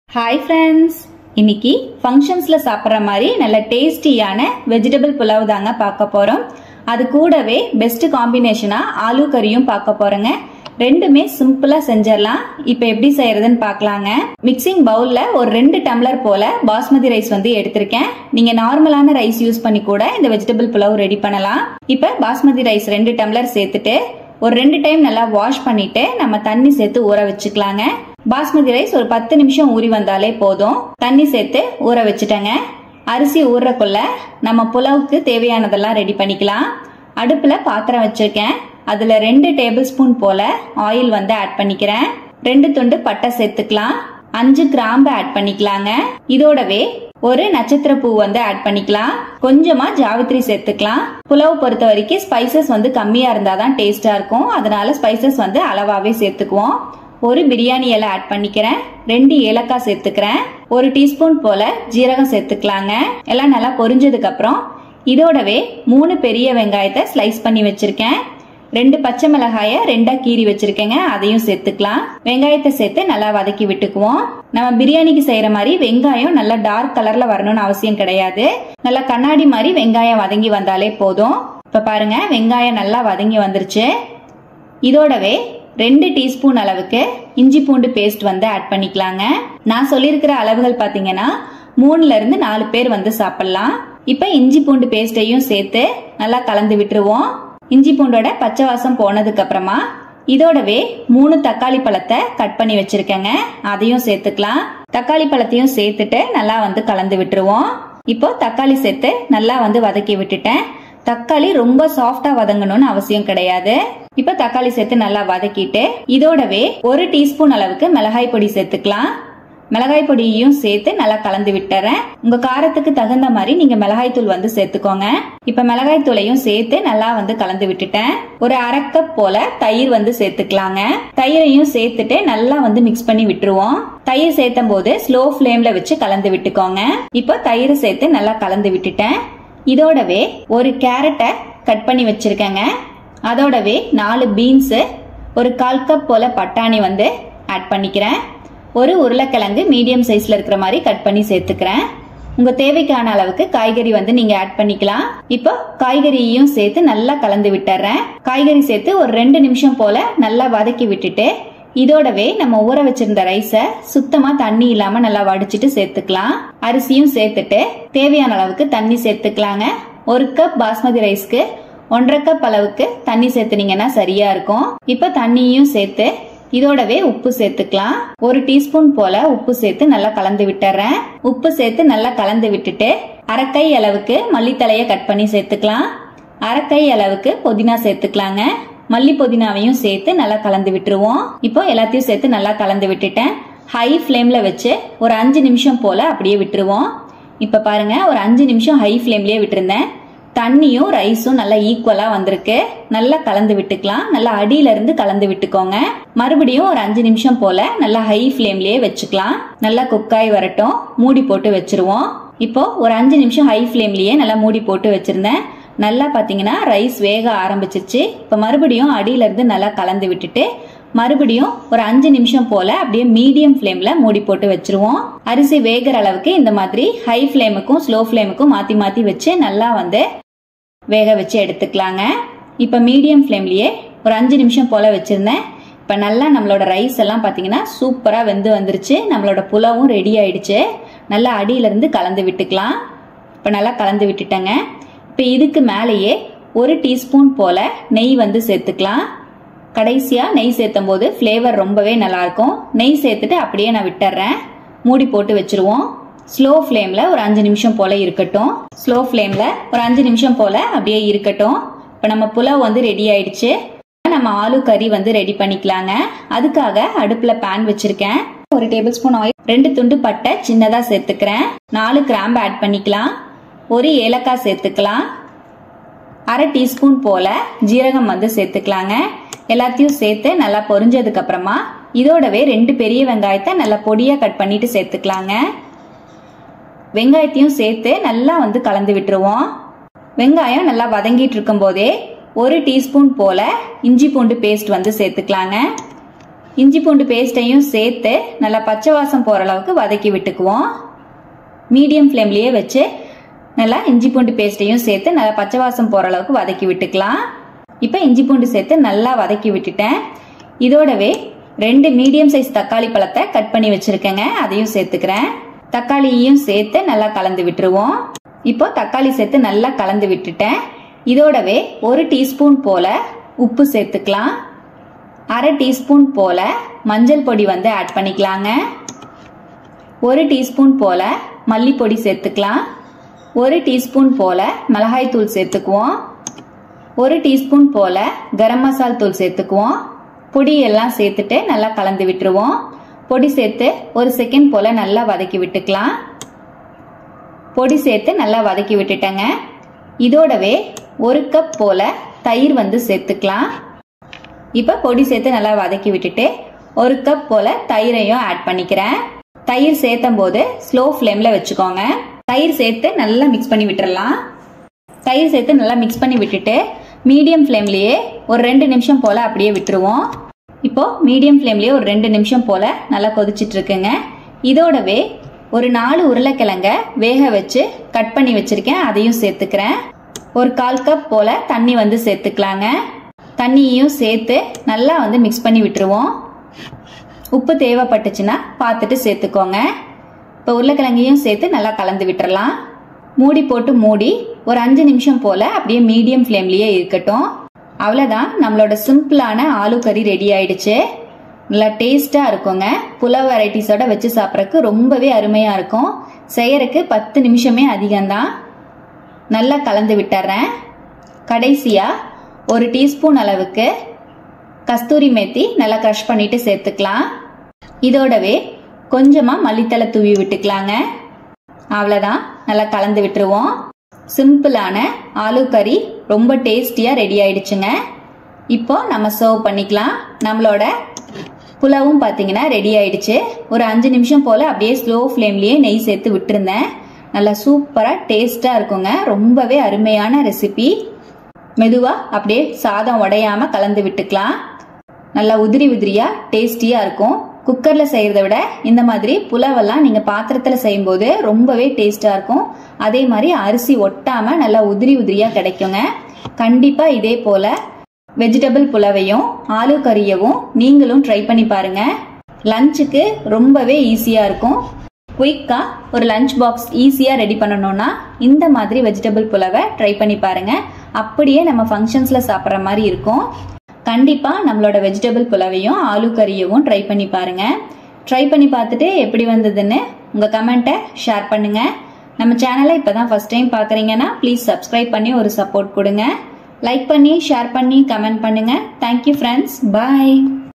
Hi friends, இன்னைக்கு ஃபங்க்ஷன்ஸ்ல சாப்பிடுற மாதிரி நல்ல டேஸ்டியான வெஜிடபிள் புலாவ் தாங்க பார்க்க போறோம். அது கூடவே பெஸ்ட் காம்பினேஷனா ஆலு கறியும் பார்க்க போறோங்க. ரெண்டுமே சிம்பிளா செஞ்சிடலாம். இப்போ எப்படி செய்யறதுன்னு பார்க்கலாங்க. மிக்சிங் பவுல்ல ஒரு 2 டம்ளர் போல பாஸ்மதி ரைஸ் வந்து எடுத்திருக்கேன். நீங்க நார்மலான ரைஸ் யூஸ் பண்ணி கூட இந்த வெஜிடபிள் புலாவ் ரெடி பண்ணலாம். இப்போ பாஸ்மதி ரைஸ் 2 டம்ளர் சேர்த்துட்டு ஒரு 2 டைம் நல்லா வாஷ் பண்ணிட்டு நம்ம தண்ணி சேர்த்து ஊற வச்சுக்கலாங்க. பாஸ்மதி ரைஸ் ஒரு 10 நிமிஷம் ஊறி வந்தாலே போதும். தண்ணி சேர்த்து ஊற வச்சுட்டேங்க. அரிசி ஊறக்குள்ள நம்ம புலாவுக்கு தேவையானதெல்லாம் ரெடி பண்ணிக்கலாம். அடுப்புல பாத்திரம் வச்சிருக்கேன். அதுல 2 டேபிள் ஸ்பூன் போல ஆயில் வந்து ஆட் பண்ணிக்கிறேன். 2 துண்டு பட்டை சேர்த்துக்கலாம். 5 கிராம்பு ஆட் பண்ணிக்கலாங்க. இதோடவே ஒரு நட்சத்திர பூ வந்து ஆட் பண்ணிக்கலாம். கொஞ்சமா ஜாவித்ரி சேர்த்துக்கலாம். புலாவ் பொறுத்த வரைக்கும் ஸ்பைசஸ் வந்து கம்மியா இருந்தாதான் டேஸ்டா இருக்கும். அதனால ஸ்பைசஸ் வந்து அளவாவே சேர்த்துக்குவோம். ஒரு பிரியாணி இலை ஆட் பண்ணிக்கிறேன். 2 ஏலக்காய் சேர்த்துக்கிறேன். 1 டீஸ்பூன் போல ஜீரகம் சேர்த்துக்கலாங்க. எல்லாம் நல்லா பொரிஞ்சதுக்கு அப்புறம் இதோடவே 3 பெரிய வெங்காயத்தை ஸ்லைஸ் பண்ணி வச்சிருக்கேன். 2 பச்சை மிளகாய 2ஆ கீறி வச்சிருக்கேங்க. அதையும் சேர்த்துக்கலாம். வெங்காயத்தை சேர்த்து நல்லா வதக்கி விட்டுக்குவோம். நம்ம பிரியாணிக்கு செய்யற மாதிரி வெங்காயம் நல்லா டார்க் கலர்ல வரணும்னு அவசியம் கிடையாது. நல்லா கண்ணாடி மாதிரி வெங்காயம் வதங்கி வந்தாலே போதும். இப்ப பாருங்க, வெங்காயம் நல்லா வதங்கி வந்துருச்சு. இதோடவே 2 டீஸ்பூன் அளவுக்கு இஞ்சி பூண்டு பேஸ்ட் வந்து ஆட் பண்ணிக்கலாங்க. நான் சொல்லியிருக்கிற அளவுகள் பாத்தீங்கன்னா 3ல இருந்து 4 பேர் வந்து சாப்பிடலாம். இப்ப இஞ்சி பூண்டு பேஸ்டையும் சேர்த்து நல்லா கலந்து விட்டுருவோம். இஞ்சி பூண்டோட பச்சை வாசம் போனதுக்கு அப்புறமா இதோடவே 3 தக்காளி பழத்தை கட் பண்ணி வச்சிருக்கேங்க. அதையும் சேர்த்துக்கலாம். தக்காளி பழத்தையும் சேர்த்துட்டு நல்லா வந்து கலந்து விட்டுருவோம். இப்போ தக்காளி சேர்த்து நல்லா வந்து வதக்கி விட்டுட்டேன். தக்காளி ரொம்ப சாஃப்டா வதங்கணும்னு அவசியம் கிடையாது. இப்ப தக்காளி சேர்த்து நல்லா வதக்கிட்டு இதோடவே 1 டீஸ்பூன் அளவுக்கு மிளகாய் பொடி சேர்த்துக்கலாம். மிளகாய் பொடியையும் சேர்த்து நல்லா கலந்து விட்டுறேன். உங்க காரத்துக்கு தகுந்த மாதிரி நீங்க மிளகாய் தூள் வந்து சேர்த்துக்கோங்க. இப்ப மிளகாய் தூளையும் சேர்த்து நல்லா வந்து கலந்து விட்டுட்டேன். ஒரு 1/2 கப் போல தயிர் வந்து சேர்த்துக்கலாங்க. தயிரையும் சேர்த்துட்டு நல்லா வந்து மிக்ஸ் பண்ணி விட்டுருவோம். தயிர் சேர்த்தும் போது ஸ்லோ ஃபிளேம்ல வச்சு கலந்து விட்டுக்கோங்க. இப்போ தயிர் சேர்த்து நல்லா கலந்து விட்டுட்டேன். இதோடவே ஒரு கேரட்டை கட் பண்ணி வச்சிருக்கேங்க. அதோடவே 4 பீன்ஸ், ஒரு 1/4 கப் போல பட்டாணி வந்து ஆட் பண்ணிக்கிறேன். ஒரு உருளைக்கிழங்கு மீடியம் சைஸ்ல இருக்கிற மாதிரி கட் பண்ணி சேர்த்துக்கிறேன். உங்க தேவைக்கான அளவுக்கு காய்கறி வந்து நீங்க ஆட் பண்ணிக்கலாம். இப்போ காய்கறியையும் சேர்த்து நல்லா கலந்து விட்டுறேன். காய்கறி சேர்த்து ஒரு 2 நிமிஷம் போல நல்லா வதக்கி விட்டுட்டு இதோடவே நம்ம ஊற வச்சிருந்த ரைஸை சுத்தமா தண்ணி இல்லாம நல்லா வடிச்சிட்டு சேர்த்துக்கலாம். அரிசியும் சேர்த்துட்டு தேவையான அளவுக்கு தண்ணி சேர்த்துக்கலாங்க. 1 கப் பாஸ்மதி ரைஸ்க்கு 1/2 கப் அளவுக்கு தண்ணி சேர்த்துனீங்கன்னா சரியா இருக்கும். இப்ப தண்ணியும் சேர்த்து இதோடவே உப்பு சேர்த்துக்கலாம். 1 டீஸ்பூன் போல உப்பு சேர்த்து நல்லா கலந்து விட்டுறேன். உப்பு சேர்த்து நல்லா கலந்து விட்டுட்டு 1/2 கை அளவுக்கு மல்லித்தலையை கட் பண்ணி சேர்த்துக்கலாம். 1/2 கை அளவுக்கு புதினா சேர்த்துக்கலாங்க. மல்லி புதினாவையும் சேர்த்து நல்லா கலந்து விட்டுருவோம். இப்போ எல்லாத்தையும் சேர்த்து நல்லா கலந்து விட்டுட்டேன். ஹை ஃபிளேம்ல வச்சு ஒரு 5 நிமிஷம் போல அப்படியே விட்டுருவோம். இப்ப பாருங்க, ஒரு 5 நிமிஷம் ஹை ஃபிளேம்லயே விட்டுருந்தேன். தண்ணியும் ரைஸும் நல்லா ஈக்குவலா வந்திருக்கு. நல்லா கலந்து விட்டுக்கலாம். நல்லா அடியில இருந்து கலந்து விட்டுக்கோங்க. மறுபடியும் ஒரு 5 நிமிஷம் போல நல்லா ஹை ஃபிளேம்லயே வச்சுக்கலாம். நல்லா குக்காய் வரட்டும். மூடி போட்டு வச்சிருவோம். இப்போ ஒரு 5 நிமிஷம் ஹை ஃபிளேம்லயே நல்லா மூடி போட்டு வச்சிருந்தேன். நல்லா பாத்தீங்கன்னா ரைஸ் வேக ஆரம்பிச்சிருச்சு. இப்ப மறுபடியும் அடியில இருந்து நல்லா கலந்து விட்டுட்டு மறுபடியும் ஒரு 5 நிமிஷம் போல அப்படியே மீடியம் ஃபிளேம்ல மூடி போட்டு வச்சிருவோம். அரிசி வேகிற அளவுக்கு இந்த மாதிரி ஹை ஃபிளேமுக்கும் ஸ்லோ ஃபிளேமுக்கும் மாத்தி மாத்தி வச்சு நல்லா வந்து வேக வச்சு எடுத்துக்கலாங்க. இப்ப மீடியம் ஃபிளேம்லயே ஒரு 5 நிமிஷம் போல வச்சிருந்தேன். இப்ப நல்லா நம்மளோட ரைஸ் எல்லாம் பாத்தீங்கன்னா சூப்பரா வெந்து வந்துருச்சு. நம்மளோட புலாவும் ரெடி ஆயிடுச்சு. நல்லா அடியில இருந்து கலந்து விட்டுக்கலாம். இப்ப நல்லா கலந்து விட்டுட்டேங்க. இப்ப இதுக்கு மேலேயே 1 டீஸ்பூன் போல நெய் வந்து சேர்த்துக்கலாம். கடைசியா நெய் சேர்த்தும் போது ஃபிளேவர் ரொம்பவே நல்லா இருக்கும். நெய் சேர்த்துட்டு அப்படியே நான் விட்டுறேன். மூடி போட்டு வச்சிருவோம். ஸ்லோ ஃபிளேம்ல ஒரு 5 நிமிஷம் போல இருக்கட்டும். ஸ்லோ ஃபிளேம்ல ஒரு 5 நிமிஷம் போல அப்படியே இருக்கட்டும். இப்ப நம்ம புலாவ் வந்து ரெடி ஆயிடுச்சு. நம்ம ஆலு கறி வந்து ரெடி பண்ணிக்கலாங்க. அதுக்காக அடுப்புல பேன் வச்சிருக்கேன். 1 டேபிள் ஸ்பூன் ஆயில், 2 துண்டு பட்டை சின்னதா சேர்த்துக்கிறேன். 4 கிராம்பு ஆட் பண்ணிக்கலாம். 1 ஏலக்காய் சேர்த்துக்கலாம். 1/2 டீஸ்பூன் போல ஜீரகம் வந்து சேர்த்துக்கலாங்க. எல்லாத்தையும் சேர்த்து நல்லா பொரிஞ்சதுக்கு அப்புறமா இதோடவே 2 பெரிய வெங்காயத்தை நல்லா பொடியா கட் பண்ணிட்டு சேர்த்துக்கலாங்க. வெங்காயத்தையும் சேர்த்து நல்லா வந்து கலந்து விட்டுருவோம். வெங்காயம் நல்லா வதங்கிட்டு இருக்கும் போதே 1 டீஸ்பூன் போல இஞ்சி பூண்டு பேஸ்ட் வந்து சேர்த்துக்கலாங்க. இஞ்சி பூண்டு பேஸ்ட்டையும் சேர்த்து நல்லா பச்சை வாசம் போற அளவுக்கு வதக்கி விட்டுக்குவோம். மீடியம் ஃப்ளேம்லயே வச்சு நல்லா இஞ்சி பூண்டு பேஸ்ட்டையும் சேர்த்து நல்லா பச்சை வாசம் போற அளவுக்கு வதக்கி விட்டுக்கலாம். இப்போ இஞ்சி பூண்டு சேர்த்து நல்லா வதக்கி விட்டுட்டேன். இதோடவே 2 மீடியம் சைஸ் தக்காளி பழத்தை கட் பண்ணி வச்சிருக்கேங்க, அதையும் சேர்த்துக்கிறேன். தக்காளியையும் சேர்த்து நல்லா கலந்து விட்டுருவோம். இப்போ தக்காளி சேர்த்து நல்லா கலந்து விட்டுட்டேன். இதோடவே 1 டீஸ்பூன் போல உப்பு சேர்த்துக்கலாம். 1/2 டீஸ்பூன் போல மஞ்சள் பொடி வந்து ஆட் பண்ணிக்கலாங்க. 1 டீஸ்பூன் போல மல்லிப்பொடி சேர்த்துக்கலாம். 1 டீஸ்பூன் போல மிளகாய் தூள் சேர்த்துக்குவோம். 1 டீஸ்பூன் போல கரம் மசாலா தூள் சேர்த்துக்குவோம். பொடி எல்லாம் சேர்த்துட்டு நல்லா கலந்து விட்டுருவோம். பொடி சேர்த்து 1 செகண்ட் போல நல்லா வதக்கி விட்டுக்கலாம். பொடி சேர்த்து நல்லா வதக்கி விட்டுட்டேங்க. இதோடவே 1 கப் போல தயிர் வந்து சேர்த்துக்கலாம். இப்ப பொடி சேர்த்து நல்லா வதக்கி விட்டுட்டு 1 கப் போல தயிரையும் ஆட் பண்ணிக்கிறேன். தயிர் சேர்த்தும் போது ஸ்லோ ஃப்ளேம்ல வச்சுக்கோங்க. தயிர் சேர்த்து நல்லா மிக்ஸ் பண்ணி விட்டுறலாம். தயிர் சேர்த்து நல்லா மிக்ஸ் பண்ணி விட்டுட்டு மீடியம் ஃப்ளேம்லயே ஒரு 2 நிமிஷம் போல அப்படியே விட்டுருவோம். இப்போ மீடியம் ஃப்ளேம்லயே ஒரு 2 நிமிஷம் போல நல்லா கொதிச்சிட்டு இருக்குங்க. இதோடவே ஒரு 4 உருளைக்கிழங்க வேக வச்சு கட் பண்ணி வச்சிருக்கேன், அதையும் சேர்த்துக்கிறேன். ஒரு 1/4 கப் போல தண்ணி வந்து சேர்த்துக்கலாங்க. தண்ணியையும் சேர்த்து நல்லா வந்து மிக்ஸ் பண்ணி விட்டுருவோம். உப்பு தேவைப்பட்டுச்சுன்னா பார்த்துட்டு சேர்த்துக்கோங்க. இப்போ உருளைக்கிழங்கையும் சேர்த்து நல்லா கலந்து விட்டுறலாம். மூடி போட்டு மூடி ஒரு 5 நிமிஷம் போல அப்படியே மீடியம் ஃப்ளேம்லயே இருக்கட்டும். அவ்வளவுதான், நம்மளோட சிம்பிளான ஆலு கறி ரெடி ஆயிடுச்சு. நல்லா டேஸ்டா இருக்குங்க. புலாவ் வெரைட்டிஸோட வச்சு சாப்பிட்றதுக்கு ரொம்பவே அருமையா இருக்கும். செய்யறதுக்கு 10 நிமிஷமே அதிகம்தான். நல்லா கலந்து விட்டுறேன். கடைசியா 1 டீஸ்பூன் அளவுக்கு கஸ்தூரி மேத்தி நல்லா கிரஷ் பண்ணிட்டு சேர்த்துக்கலாம். இதோடவே கொஞ்சமா மல்லித்தலை தூவி விட்டுக்கலாங்க. அவ்வளவுதான், நல்லா கலந்து விட்டுருவோம். சிம்பிளான ஆலு கறி ரொம்ப டேஸ்டியா ரெடி ஆயிடுச்சுங்க. இப்போ நம்ம சர்வ் பண்ணிக்கலாம். நம்மளோட புலாவும் பாத்தீங்கன்னா ரெடி ஆயிடுச்சு. ஒரு 5 நிமிஷம் போல அப்படியே ஸ்லோ ஃப்ளேம்லயே நெய் சேர்த்து விட்டுருந்தேன். நல்லா சூப்பரா டேஸ்டா இருக்குங்க. ரொம்பவே அருமையான ரெசிபி. மெதுவா அப்படியே சாதம் உடையாம கலந்து விட்டுக்கலாம். நல்லா உதிரி உதிரியா டேஸ்டியா இருக்கும். குக்கர்ல செய்யறதை விட இந்த மாதிரி புலாவெல்லாம் நீங்க பாத்திரத்துல செய்யும் போது ரொம்பவே டேஸ்டா இருக்கும். அதே மாதிரி அரிசி ஒட்டாம நல்லா உதிரி உதிரியா கிடைக்குங்க. கண்டிப்பா இதே போல வெஜிடபிள் புலாவையும் ஆலு கறியவும் நீங்களும் ட்ரை பண்ணி பாருங்க. லஞ்சுக்கு ரொம்பவே ஈஸியா இருக்கும். குயிக்கா ஒரு லஞ்ச் பாக்ஸ் ஈஸியா ரெடி பண்ணணும்னா இந்த மாதிரி வெஜிடபிள் புலாவை ட்ரை பண்ணி பாருங்க. அப்படியே நம்ம ஃபங்க்ஷன்ஸ்ல சாப்பிட்ற மாதிரி இருக்கும். கண்டிப்பா நம்மளோட வெஜிடபிள் புலாவையும் ஆலு கறியவும் ட்ரை பண்ணி பாருங்க. ட்ரை பண்ணி பார்த்துட்டு எப்படி வந்ததுன்னு உங்க கமெண்ட்டை ஷேர் பண்ணுங்க. நம்ம சேனலை இப்பதான் ஃபர்ஸ்ட் டைம் பாக்குறீங்கன்னா ப்ளீஸ் சப்ஸ்கிரைப் பண்ணி ஒரு சப்போர்ட் கொடுங்க. லைக் பண்ணி ஷேர் பண்ணி கமெண்ட் பண்ணுங்க. Thank you friends. பாய்.